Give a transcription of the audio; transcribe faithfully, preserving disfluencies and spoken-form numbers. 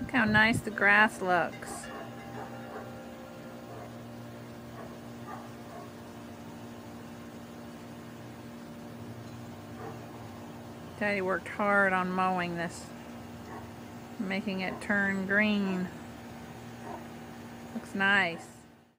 Look how nice the grass looks. Daddy worked hard on mowing this, making it turn green. Looks nice.